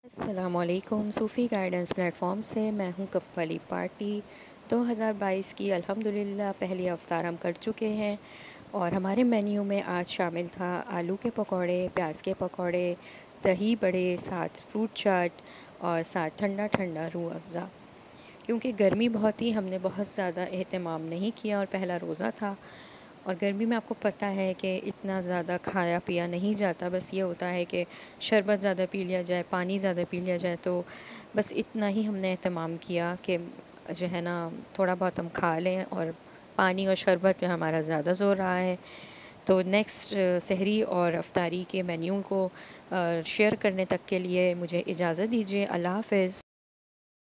अस्सलामुअलैकुम। सूफ़ी guidance platform से मैं हूँ कप्पली पार्टी। 2022 की अल्हम्दुलिल्लाह पहली अफ्तार हम कर चुके हैं और हमारे मेन्यू में आज शामिल था आलू के पकौड़े, प्याज के पकौड़े, दही बड़े, साथ फ्रूट चाट और साथ ठंडा ठंडा रूह अफ़ज़ा। क्योंकि गर्मी बहुत थी, हमने बहुत ज़्यादा एहतमाम नहीं किया और पहला रोज़ा था और गर्मी में आपको पता है कि इतना ज़्यादा खाया पिया नहीं जाता। बस ये होता है कि शरबत ज़्यादा पी लिया जाए, पानी ज़्यादा पी लिया जाए, तो बस इतना ही हमने एहतमाम किया कि जो है ना थोड़ा बहुत हम खा लें और पानी और शरबत पे हमारा ज़्यादा ज़ोर रहा है। तो नेक्स्ट सहरी और अफ्तारी के मेन्यू को शेयर करने तक के लिए मुझे इजाज़त दीजिए। अल्लाह हाफ़िज़।